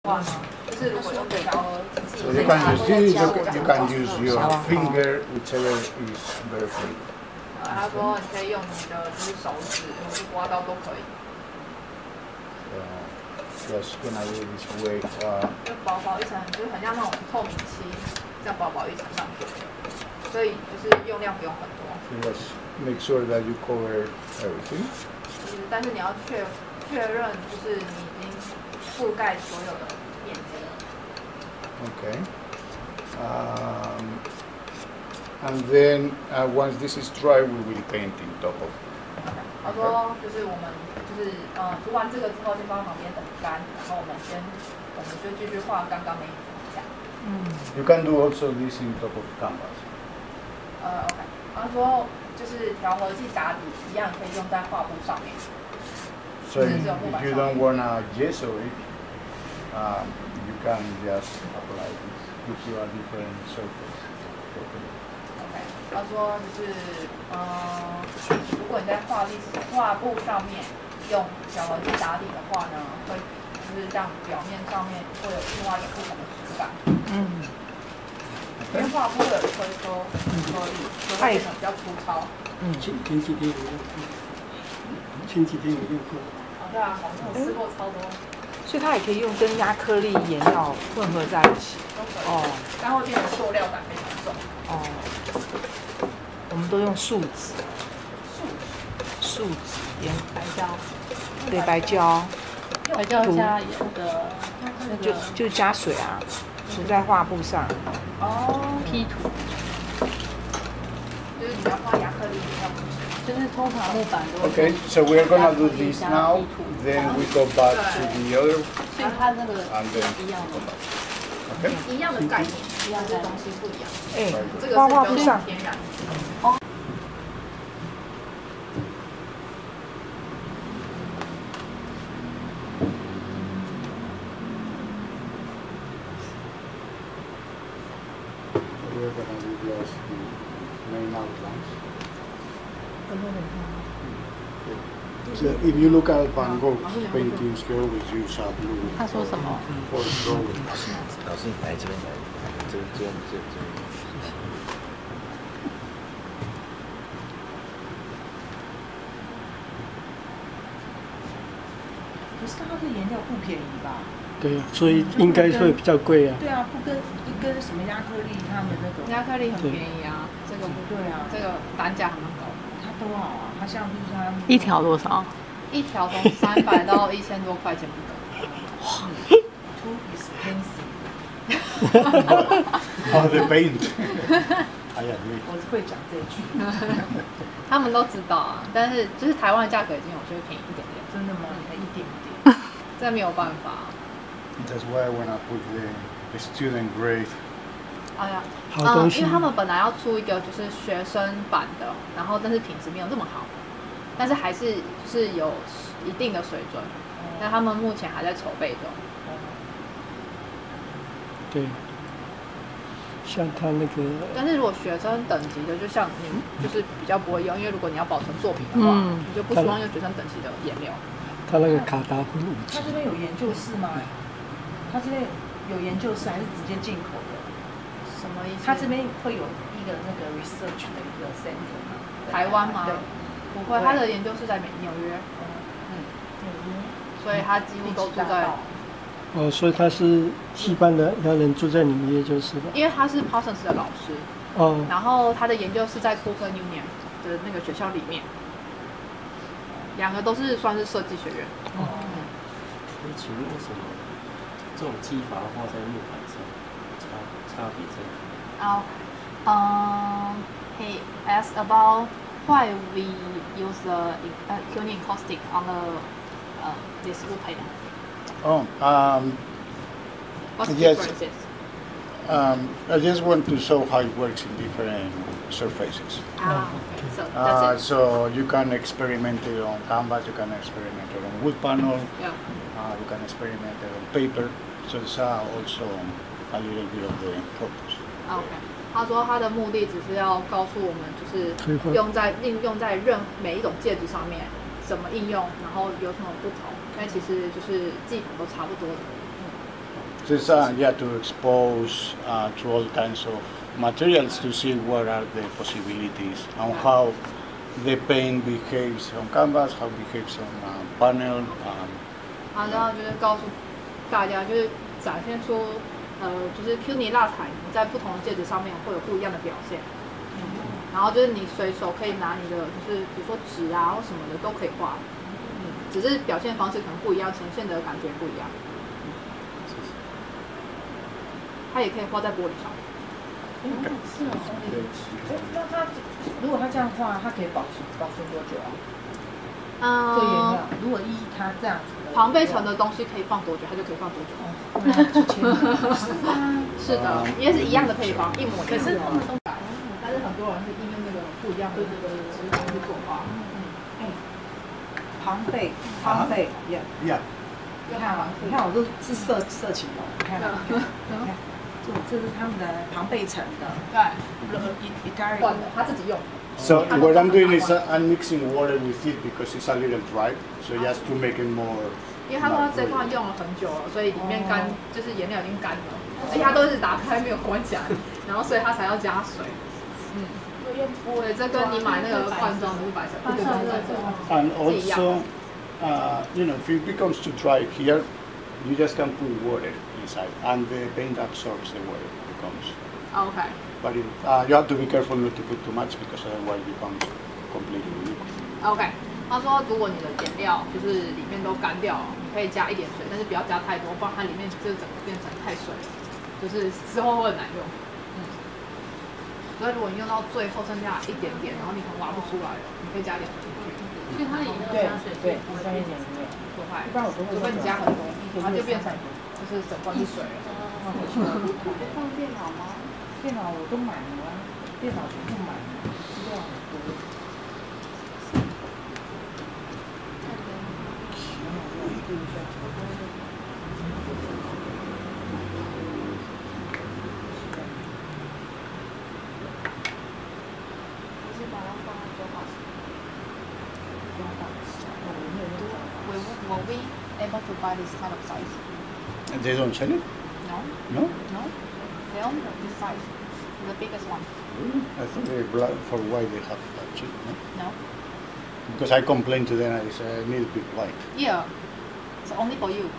话呢，就是如果用这条机器， So you can use your finger, whichever is better for you. 他说你可以用你的就是手指或是刮刀都可以。 So just gonna do this way. 就薄薄一层，就是很像那种透明漆，这样薄薄一层上去，所以就是用量不用很多。 So just make sure that you cover everything. 但是你要确认，就是你已经覆盖所有的面积。 Okay. And then once this is dry, we will paint in top of it. 他说就是我们就是涂完这个之后，就放在旁边等干，然后我们就继续画刚刚那一层。 You can do also this in top of canvas. OK。他说就是调和剂打底一样可以用在画布上面。 So if you don't wanna gesso it, you can just apply this. Gives you a different surface. OK。他说就是如果你在画布上面用调和剂打底的话呢，会就是让表面上面会有另外一个不同的质感。因为画布会有颗粒，所以会变得比较粗糙。 前几天有用过。 对啊，我试过超多。 所以它也可以用跟亚克力颜料混合在一起。 哦，但会变成塑料感非常重。 哦，我们都用树脂。树脂盐白胶。 对，白胶。 白胶加盐的那个。 就加水啊，涂在画布上。 哦。P 图。就是你要画亚克力颜料。就是通常木板都。 Okay, so we are gonna do this now. Then we go back to the other. 所以它那个一样的。 Okay. 一样的概念，一样的东西不一样。这个画布上天然。 We're gonna do just the main outlines. So if you look at Van Gogh's paintings, they always use a blue. 他说什么 for drawing. 老师，你来这边来，这边。 可是它的颜料不便宜吧？ 对啊，所以应该会比较贵啊。 对啊，不跟一根什么亚克力他们那种。 亚克力很便宜啊，这个不对啊，这个单价还蛮高的。 它多少啊？它像就是它一条多少？一条从300到1000多块钱不等。 哇 ，too expensive。 Oh, the paint. I agree. 我是会讲这句。 他们都知道啊，但是就是台湾的价格已经有就会便宜一点点。 真的吗？才一点点。 这没有办法。 That's why I wanna put the student grade. 哎呀， 好东西。 因为他们本来要出一个就是学生版的，然后但是品质没有这么好，但是还是就是有一定的水准。但他们目前还在筹备中。 对。像他那个， 但是如果学生等级的，就像你就是比较不会用，因为如果你要保存作品的话，你就不希望用学生等级的颜料。 他那个卡达芬武器。 他这边有研究室吗？他这边有研究室还是直接进口的？ 什么意思？ 他这边会有一个那个 research 的一个 center 吗？ 台湾吗？ 对， 不会，他的研究室在纽约。 纽约， 所以他几乎都住在。 哦，所以他是戏班的要人住在纽约就是了。 因为他是 Parsons 的老师。哦。然后他的研究室在 Cooper Union 的那个学校里面。两个都是算是设计学院。 可以请问为什么这种技法画在木板上差别在哪里？He asked about why we use the Union caustic on this wood painting. Oh, What's the yes. differences? I just want to show how it works in different surfaces. Okay. So that's it. So you can experiment it on canvas, you can experiment it on wood panel, Yeah. You can experiment it on paper. So it's also a little bit of the purpose. OK， 他说他的目的只是要告诉我们，就是应用在每一种介质上面，怎么应用，然后有什么不同。因为其实就是技法都差不多的。 Just yeah, to expose to all kinds of materials to see what are the possibilities and how the paint behaves on canvas, how it behaves on panel. 好，然后就是告诉大家，就是展现出就是 Q 泥蜡彩在不同的介质上面会有不一样的表现。然后就是你随手可以拿你的，就是比如说纸啊或什么的都可以画，只是表现方式可能不一样，呈现的感觉不一样。它也可以画在玻璃上。 是哦。那它如果它这样画，它可以保存多久啊？做颜料，如果依它这样子的庞贝层的东西可以放多久，它就可以放多久。 是吗？ 是的，因为是一样的配方，一模一样。 可是他们都但是很多人是应用那个不一样的质感去作画。 庞贝 Yeah. 你看我都是色情的，你看，这是他们的庞贝层的， 对，换的，他自己用。 So what I'm doing is I'm mixing water with it because it's a little dry, so just to make it more. 因为他说他这块用了很久了，所以里面干就是颜料已经干了，而且他都是打开没有关起来，然后所以他才要加水。对，这跟你买那个罐装的是白色， And also, if it becomes too dry here, you just can put water inside, and the paint absorbs the water it becomes. OK。 But you have to be careful not to put too much because otherwise it becomes completely liquid. OK。他说，如果你的颜料就是里面都干掉了，你可以加一点水，但是不要加太多，不然它里面就整个变成太水，就是之后会很难用。所以如果你用到最后剩下一点点，然后你可能挖不出来了，你可以加点水进去。 所以它也要加水， 对，加一点点， 不会， 不然我都会。 除非你加很多，它就变成就是整罐是水了。 放电脑吗？电脑我都买了啊，电脑全部买了，资料很多。 Were we able to buy this kind of size? And they don't sell it? No. No? No. They only have this size, the biggest one. Really? I thought they black for why they have that cheap, no? No. Because I complained to them, I said I need a bit white. Yeah. It's only for you.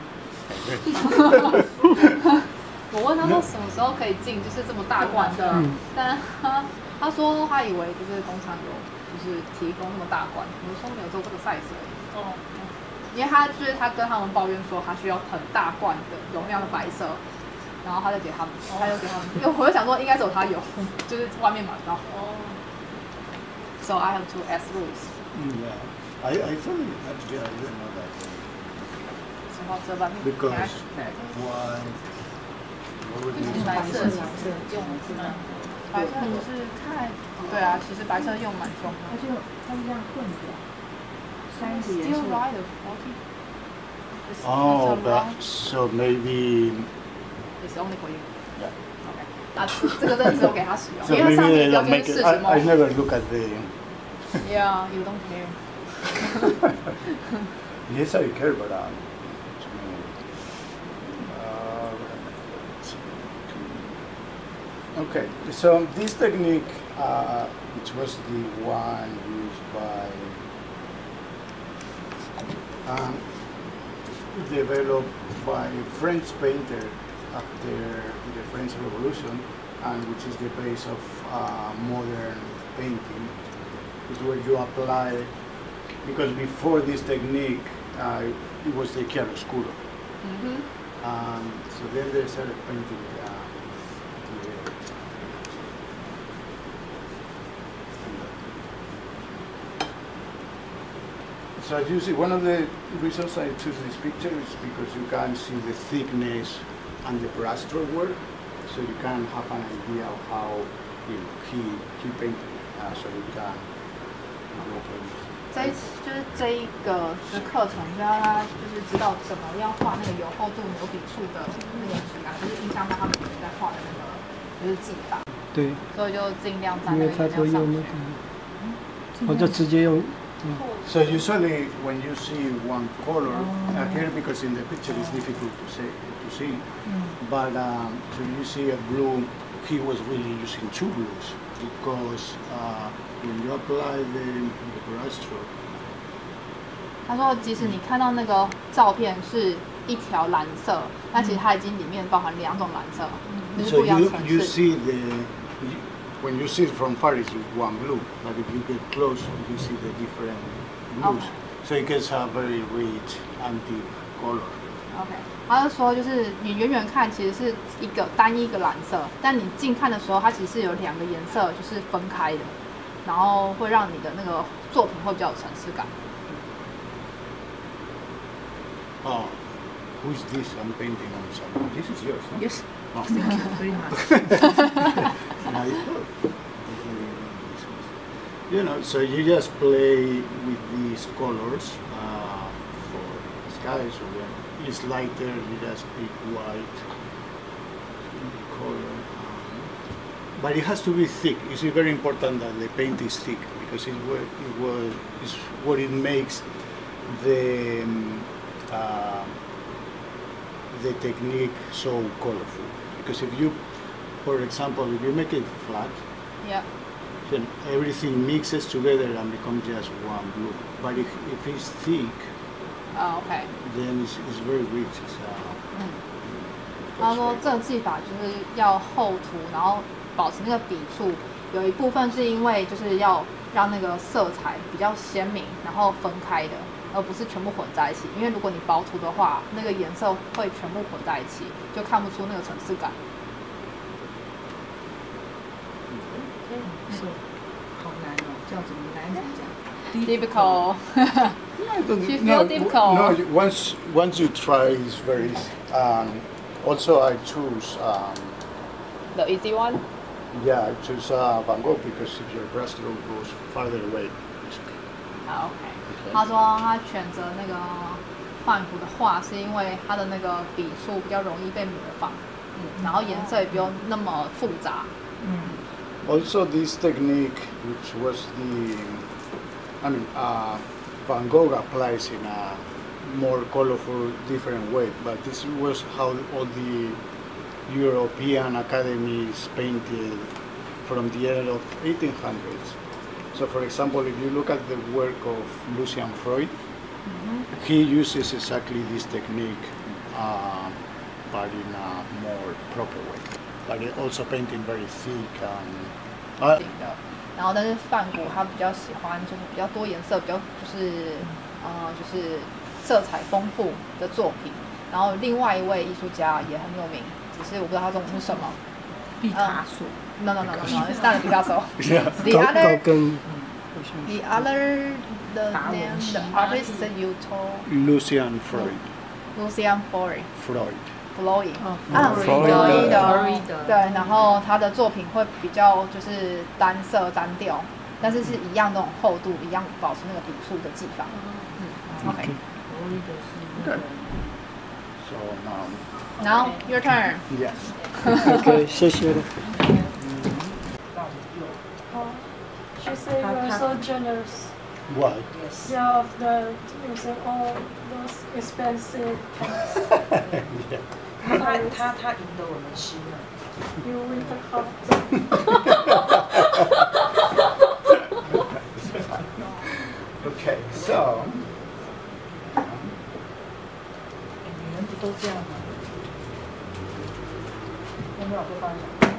我问他说什么时候可以进，就是这么大罐的，但他说他以为就是工厂有就是提供那么大罐，我说没有做这个 size 而已。哦。因为他跟他们抱怨说他需要很大罐的容量的白色，然后他就给他们，因为我就想说应该只有他有，就是外面买不到。哦。So I have to ask Louis. Yeah. I thought yeah, I didn't know that. Because why? What would you 白色用的是吗？白色不是太对啊，其实白色用蛮重的。 它就它是这样混着，三个颜色。 Still right, 40. Oh, but so maybe. It's only for you. Yeah. Okay. 啊，这个真的只有给他使用， So 因为 maybe 上 they 面标 don't 签 make 是 it. 40 I never look at the. Yeah, you don't care. Yes, I care, but okay. So this technique, which was the one used by developed by French painter after the French Revolution, and which is the base of modern painting, is where you apply, because before this technique, it was the chiaroscuro. So then they started painting So as you see, one of the reasons I choose this picture is because you can see the thickness and the brush stroke work, so you can have an idea of how he painted it, so you can no problems. 这一个课程，让他就是知道怎么样画那个有厚度、有笔触的那个质感，就是影响到他们在画的那个就是技法。 对， 所以就尽量在因为他那个颜料上面。 都用那个，我就直接用 So usually when you see one color here, because in the picture it's difficult to see, but so you see a blue, he was really using two blues because when you apply the brush stroke. 他说，即使你看到那个照片是一条蓝色，但其实它已经里面包含两种蓝色，就是不 So 一样层 you 次。 see when you see it from far, it's one blue, but if you get close, you see the different blues. So it gets a very rich and deep color. OK， 他就说，就是你远远看其实是一个单一个蓝色，但你近看的时候，它其实是有两个颜色就是分开的，然后会让你的那个作品会比较有层次感。 Oh, who's this? I'm painting on someone. This is yours, huh? Yes. Oh. Thank you very much. You know, so you just play with these colors for the sky. So when it's lighter, you just pick white color. But it has to be thick. It's very important that the paint is thick because it's what it makes the technique so colorful. Because if you, for example, if you make it flat, Yeah. then everything mixes together and becomes just one blue. But if it's thick, OK。 then it's very rich. It's, 他说这个技法就是要厚涂，然后保持那个笔触。有一部分是因为就是要让那个色彩比较鲜明，然后分开的，而不是全部混在一起。因为如果你薄涂的话，那个颜色会全部混在一起，就看不出那个层次感。 So 好难哦，叫怎么难讲 Difficult. She no, feel difficult. no. Once you try, it's very. Also, I choose. The easy one. Yeah, I choose Van Gogh because if your brush stroke goes farther away, it's okay. 好 OK。他说他选择那个梵谷的画，是因为他的那个笔触比较容易被模仿，然后颜色也不用那么复杂。 Also, this technique, which was Van Gogh applies in a more colorful, different way, but this was how all the European academies painted from the end of 1800s. So, for example, if you look at the work of Lucian Freud, he uses exactly this technique, but in a more proper way. But it also painting very thick and. 定的。然后，但是梵谷他比较喜欢就是比较多颜色，比较就是色彩丰富的作品。然后另外一位艺术家也很有名，只是我不知道他中文是什么。 毕卡索。 No, it's not Picasso. Yeah. The other, 跟 the other, the name, the artist that you told. Lucian Freud. Lucian Freud. Freud. Floyd ，Freud 弗洛伊德 Freud 对，然后他的作品会比较就是单色单调，但是是一样那种厚度，一样保持那个笔触的技法。OK， Okay. So now. Now your turn. Yes. OK，谢谢了。 She said you are so generous. What? Yes. Yeah, of the using all those expensive things. Yeah. 他赢得我们心了。 You win the heart. Okay. So. 女人不都这样吗？ 有没有被关上？